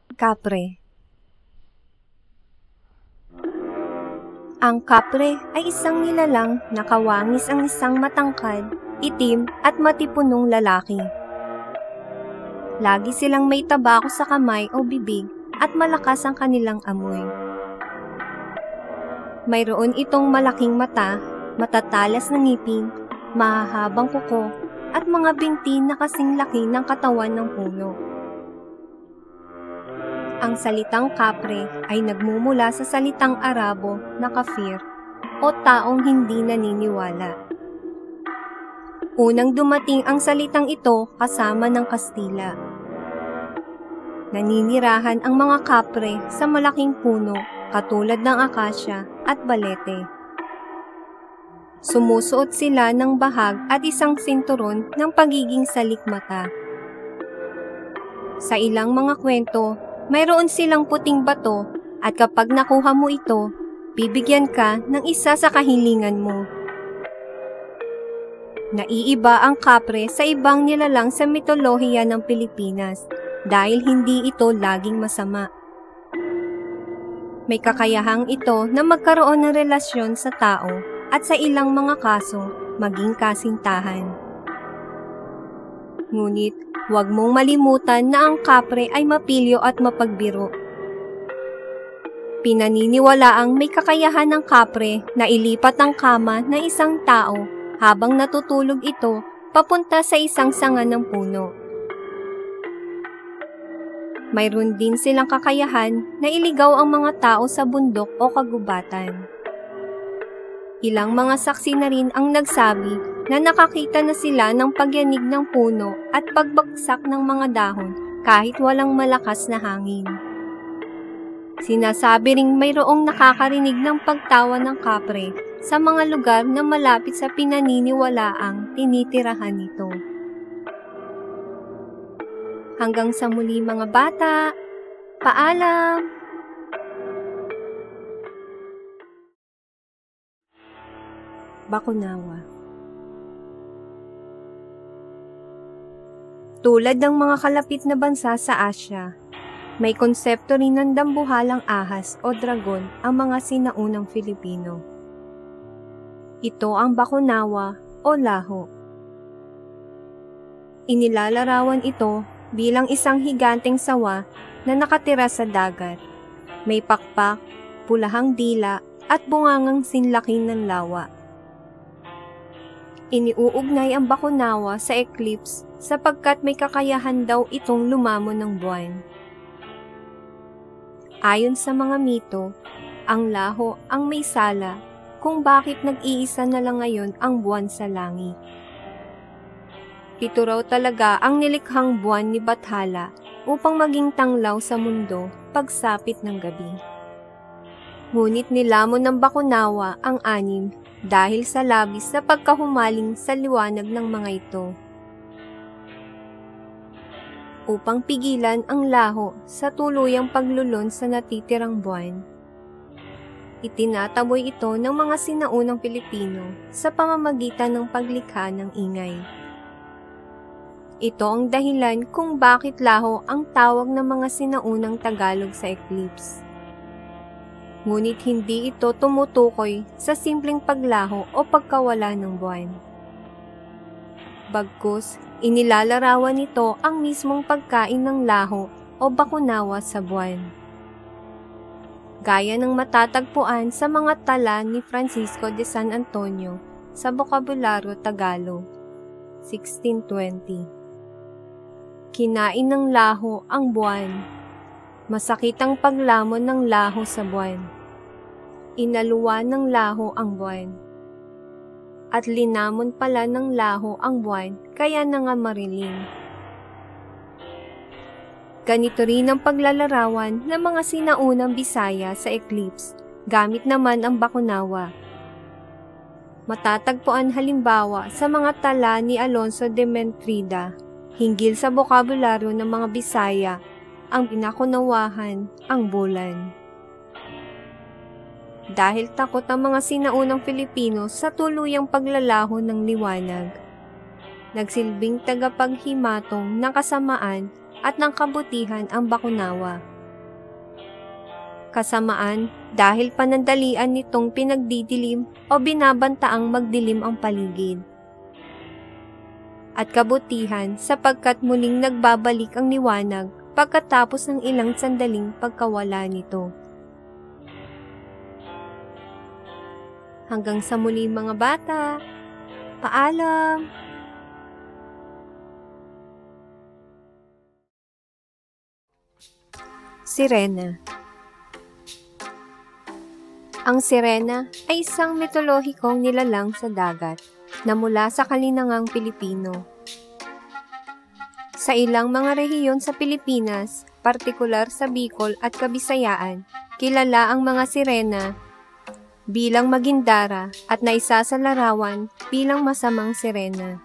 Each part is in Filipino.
Kapre. Ang kapre ay isang nilalang na kawangis ang isang matangkad, itim at matipunong lalaki. Lagi silang may tabako sa kamay o bibig at malakas ang kanilang amoy. Mayroon itong malaking mata, matatalas na ngipin, mahahabang kuko at mga binti na kasing laki ng katawan ng puno. Ang salitang kapre ay nagmumula sa salitang Arabo na kafir o taong hindi naniniwala. Unang dumating ang salitang ito kasama ng Kastila. Naninirahan ang mga kapre sa malaking puno katulad ng akasya at balete. Sumusuot sila ng bahag at isang sinturon ng pagiging salikmata. Sa ilang mga kwento, mayroon silang puting bato at kapag nakuha mo ito, bibigyan ka ng isa sa kahilingan mo. Naiiba ang kapre sa ibang nilalang sa mitolohiya ng Pilipinas dahil hindi ito laging masama. May kakayahang ito na magkaroon ng relasyon sa tao at sa ilang mga kaso maging kasintahan. Ngunit, huwag mong malimutan na ang kapre ay mapilyo at mapagbiro. Pinaniniwalaang may kakayahan ng kapre na ilipat ang kama ng isang tao habang natutulog ito papunta sa isang sanga ng puno. Mayroon din silang kakayahan na iligaw ang mga tao sa bundok o kagubatan. Ilang mga saksi na rin ang nagsabi na nakakita na sila ng pagyanig ng puno at pagbagsak ng mga dahon kahit walang malakas na hangin. Sinasabi ring mayroong nakakarinig ng pagtawa ng kapre sa mga lugar na malapit sa pinaniniwalaang tinitirahan nito. Hanggang sa muli mga bata, paalam! Bakunawa. Tulad ng mga kalapit na bansa sa Asya, may konsepto rin ng dambuhalang ahas o dragon ang mga sinaunang Filipino. Ito ang bakunawa o laho. Inilalarawan ito bilang isang higanteng sawa na nakatira sa dagat. May pakpak, pulahang dila at bungangang sinlaki ng lawa. Iniuugnay ang bakunawa sa eclipse sapagkat may kakayahan daw itong lumamon ng buwan. Ayon sa mga mito, ang laho ang may sala kung bakit nag-iisa na lang ngayon ang buwan sa langit. Ito raw talaga ang nilikhang buwan ni Bathala upang maging tanglaw sa mundo pagsapit ng gabi. Ngunit nilamon ng bakunawa ang anim dahil sa labis na pagkahumaling sa liwanag ng mga ito. Upang pigilan ang laho sa tuluyang paglulon sa natitirang buwan, itinataboy ito ng mga sinaunang Pilipino sa pamamagitan ng paglikha ng ingay. Ito ang dahilan kung bakit laho ang tawag ng mga sinaunang Tagalog sa eclipse. Ngunit hindi ito tumutukoy sa simpleng paglaho o pagkawala ng buwan. Bagkus, inilalarawan nito ang mismong pagkain ng laho o bakunawa sa buwan. Gaya ng matatagpuan sa mga tala ni Francisco de San Antonio sa Bokabularyo Tagalog, 1620. Kinain ng laho ang buwan. Masakit ang paglamon ng laho sa buwan. Inaluwa ng laho ang buwan. At linamon pala ng laho ang buwan, kaya na nga mariling. Ganito rin ang paglalarawan ng mga sinaunang Bisaya sa eclipse, gamit naman ang bakunawa. Matatagpuan halimbawa sa mga tala ni Alonso de Mentrida, hinggil sa bokabularyo ng mga Bisaya, ang pinakunawahan ang bulan. Dahil takot ang mga sinaunang Pilipino sa tuluyang paglalaho ng liwanag, nagsilbing tagapaghimatong ng kasamaan at ng kabutihan ang bakunawa Kasamaan dahil panandalian nitong pinagdidilim o binabantaang magdilim ang paligid. At kabutihan sapagkat muling nagbabalik ang liwanag pagkatapos ng ilang sandaling pagkawala nito. Hanggang sa muli mga bata, paalam! Sirena. Ang sirena ay isang mitolohikong nilalang sa dagat na mula sa kalinangang Pilipino. Sa ilang mga rehiyon sa Pilipinas, partikular sa Bicol at Kabisayaan, kilala ang mga sirena bilang magindara at naisasalarawan bilang masamang sirena.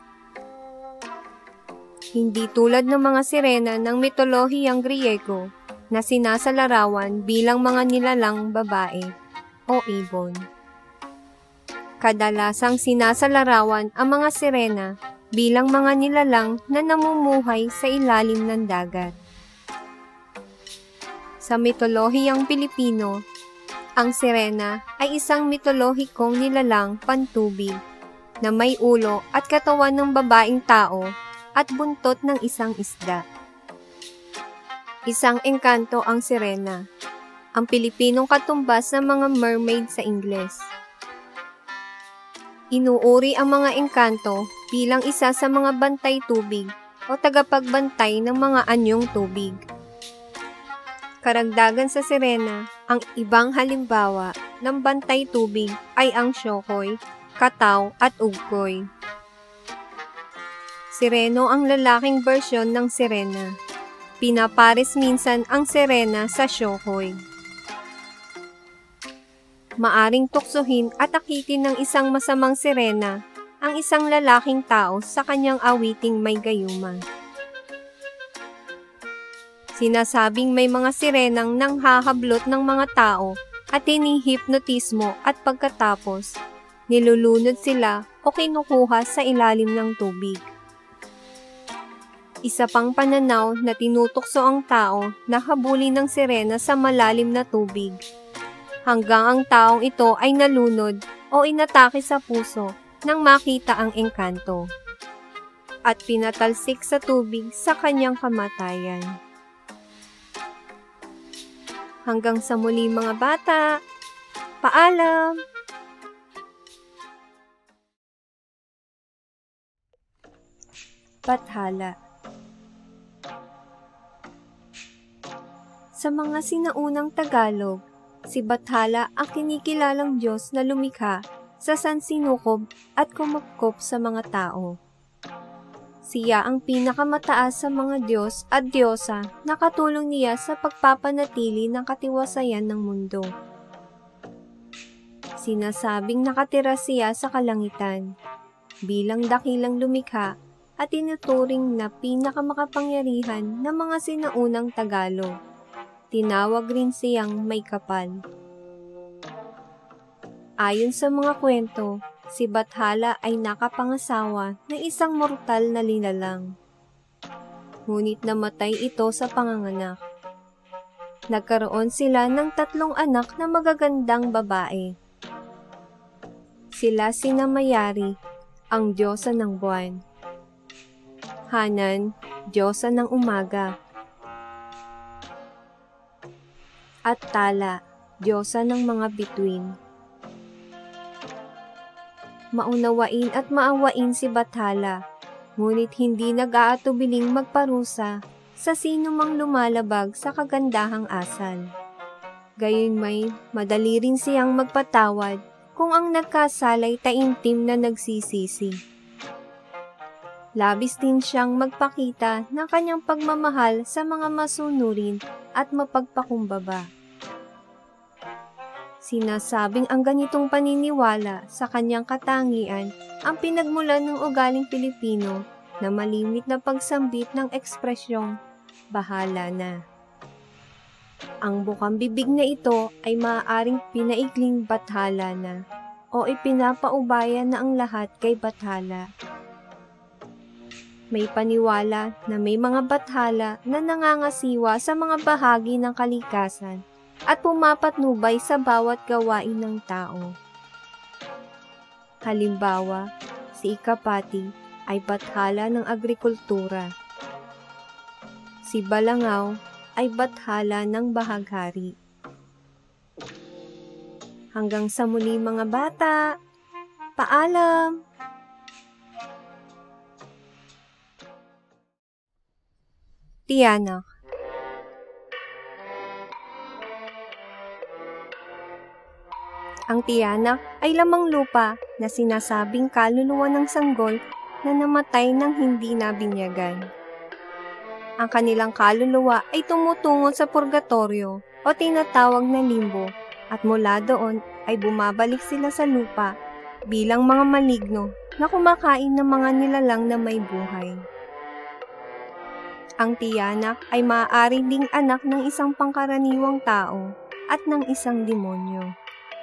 Hindi tulad ng mga sirena ng mitolohiyang Griego na sinasalarawan bilang mga nilalang babae o ibon. Kadalasang sinasalarawan ang mga sirena bilang mga nilalang na namumuhay sa ilalim ng dagat. Sa mitolohiyang Pilipino, ang sirena ay isang mitolohikong nilalang pantubig na may ulo at katawan ng babaeng tao at buntot ng isang isda. Isang engkanto ang sirena, ang Pilipinong katumbas ng mga mermaid sa Ingles. Inuuri ang mga engkanto bilang isa sa mga bantay tubig o tagapagbantay ng mga anyong tubig. Karagdagan sa sirena, ang ibang halimbawa ng bantay tubig ay ang syokoy, kataw at ugkoy. Sireno ang lalaking bersyon ng sirena. Pinapares minsan ang sirena sa syokoy. Maaring tuksohin at akitin ng isang masamang sirena ang isang lalaking tao sa kanyang awiting may gayuma. Sinasabing may mga sirenang nanghahablot ng mga tao at hinihipnotismo at pagkatapos, nilulunod sila o kinukuha sa ilalim ng tubig. Isa pang pananaw na tinutukso ang tao na habulin ng sirena sa malalim na tubig, hanggang ang taong ito ay nalunod o inatake sa puso nang makita ang engkanto, at pinatalsik sa tubig sa kanyang kamatayan. Hanggang sa muli mga bata, paalam! Bathala. Sa mga sinaunang Tagalog, si Bathala ang kinikilalang Diyos na lumikha sa sansinukob at kumupkop sa mga tao. Siya ang pinakamataas sa mga Diyos at Diyosa na katulong niya sa pagpapanatili ng katiwasayan ng mundo. Sinasabing nakatira siya sa kalangitan bilang dakilang lumikha at tinuturing na pinakamakapangyarihan ng mga sinaunang Tagalog. Tinawag rin siyang may kapal. Ayon sa mga kwento, si Bathala ay nakapangasawa ng isang mortal na linalang. Ngunit namatay ito sa panganganak. Nagkaroon sila ng 3 anak na magagandang babae. Sila sina Mayari, ang Diyosa ng buwan; Hanan, Diyosa ng umaga; at Tala, Diyosa ng mga bituin. Maunawain at maawain si Bathala, ngunit hindi nag-aatubiling magparusa sa sino mang lumalabag sa kagandahang asal. Gayunmay, madali rin siyang magpatawad kung ang nagkasalay taimtim na nagsisisi. Labis din siyang magpakita ng kanyang pagmamahal sa mga masunurin at mapagpakumbaba. Sinasabing ang ganitong paniniwala sa kanyang katangian ang pinagmulan ng ugaling Pilipino na malimit na pagsambit ng ekspresyong bahala na. Ang bukang bibig na ito ay maaaring pinaikling Bathala na o ipinapaubaya na ang lahat kay Bathala. May paniwala na may mga bathala na nangangasiwa sa mga bahagi ng kalikasan at pumapatnubay sa bawat gawain ng tao. Halimbawa, si Ikapati ay bathala ng agrikultura. Si Balangaw ay bathala ng bahaghari. Hanggang sa muli mga bata, paalam! Tiyanak. Ang tiyanak ay lamang lupa na sinasabing kaluluwa ng sanggol na namatay nang hindi nabinyagan. Ang kanilang kaluluwa ay tumutungo sa purgatorio o tinatawag na limbo at mula doon ay bumabalik sila sa lupa bilang mga maligno na kumakain ng mga nilalang na may buhay. Ang tiyanak ay maaari ding anak ng isang pangkaraniwang tao at ng isang demonyo.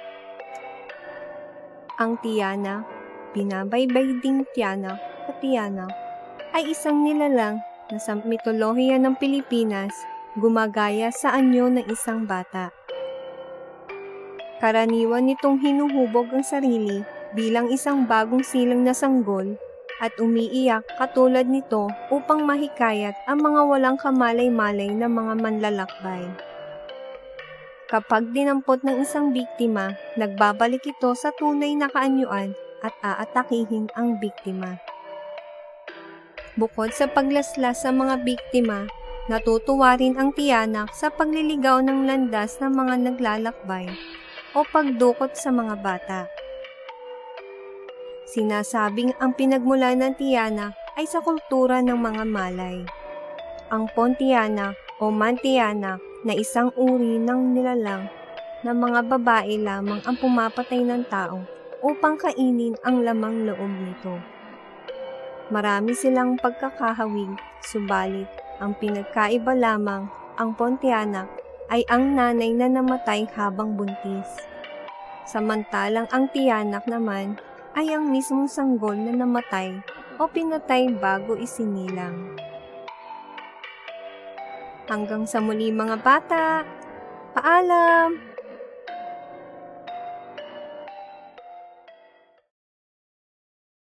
Ang tiyanak, binabaybay ding tiyanak o tiyanak, ay isang nilalang na sa mitolohiya ng Pilipinas gumagaya sa anyo ng isang bata. Karaniwan nitong hinuhubog ang sarili bilang isang bagong silang na sanggol at umiiyak katulad nito upang mahikayat ang mga walang kamalay-malay na mga manlalakbay. Kapag dinampot ng isang biktima, nagbabalik ito sa tunay na kaanyuan at aatakihin ang biktima. Bukod sa paglaslas sa mga biktima, natutuwa rin ang tiyanak sa pagliligaw ng landas ng mga naglalakbay o pagdukot sa mga bata. Sinasabing ang pinagmulan ng tiyanak ay sa kultura ng mga Malay. Ang Pontianak o Mantianak na isang uri ng nilalang na mga babae lamang ang pumapatay ng tao upang kainin ang lamang loob nito. Marami silang pagkakahawig, subalit ang pinagkaiba lamang ang Pontianak ay ang nanay na namatay habang buntis. Samantalang ang tiyanak naman ay ang mismong sanggol na namatay o pinatay bago isinilang. Hanggang sa muli mga bata, paalam!